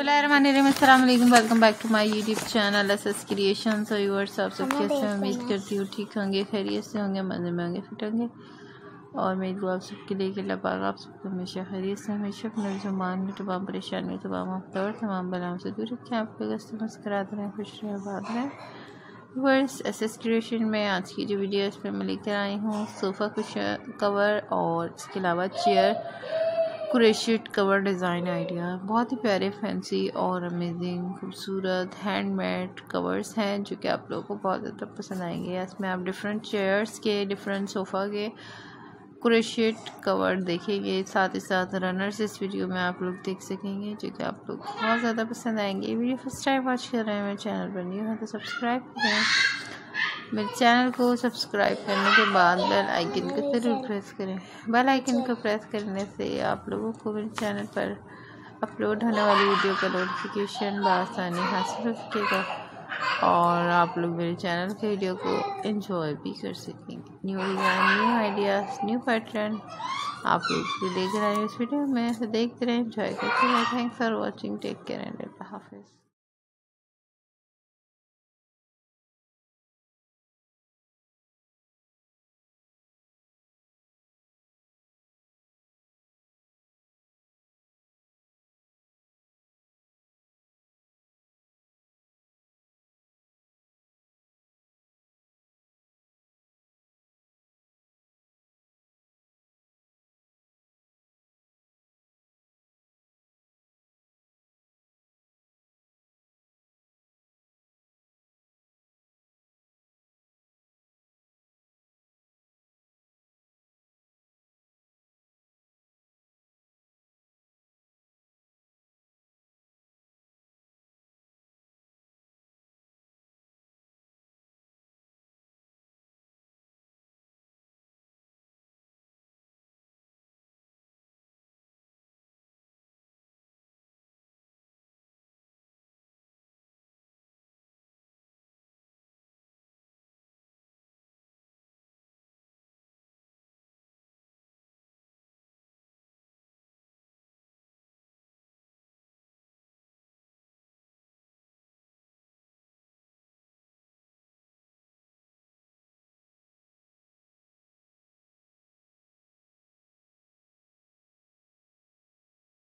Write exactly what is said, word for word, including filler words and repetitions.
बिस्मिल्लाहिर्रहमानिर्रहीम, अस्सलाम वालेकुम, welcome back to my YouTube channel S S creation. So viewers, आप सब कैसे हैं? उम्मीद करती हूँ ठीक होंगे, खैरियत से होंगे, मज़े में होंगे, फिट होंगे। और मेरी दुआ आप सबके लिए कि अल्लाह पाक आप सबको हमेशा खैरियत से, हमेशा अपने जुमान में तमाम परेशानी, तमाम आफ्तार और तमाम बलाओं से दूर रखें। आप लोग हंसते मुस्कुराते रहें, खुश रहें, आबाद रहें। व्यूअर्स, एस एस क्रिएशन में आज की जो वीडियो है इसमें मैं लेकर आई हूँ सोफ़ा कुशन कवर और इसके अलावा chair crochet cover design idea. बहुत ही प्यारे, फैंसी और अमेजिंग खूबसूरत हैंडमेड कवर्स हैं जो कि आप लोगों को बहुत ज़्यादा पसंद आएंगे। इसमें आप डिफरेंट चेयर्स के, डिफरेंट सोफ़ा के कुरेशिट कवर देखेंगे, साथ ही साथ रनर्स इस वीडियो में आप लोग देख सकेंगे जो कि आप लोग बहुत ज़्यादा पसंद आएंगे। वीडियो फर्स्ट टाइम वॉच कर रहे हैं, मेरे चैनल पर न्यू है तो सब्सक्राइब करें। मेरे चैनल को सब्सक्राइब करने के बाद बेल आइकन को ज़रूर प्रेस करें। बेल आइकन को प्रेस करने से आप लोगों को मेरे चैनल पर अपलोड होने वाली वीडियो का नोटिफिकेशन बआसानी हासिल हो सकेगा और आप लोग मेरे चैनल के वीडियो को एंजॉय भी कर सकेंगे। New design, new ideas, new pattern आप लोग देख रहे हैं इस वीडियो में, देखते रहें, एंजॉय करते रहें। Thanks for watching, take care and अल्लाह हाफिज़।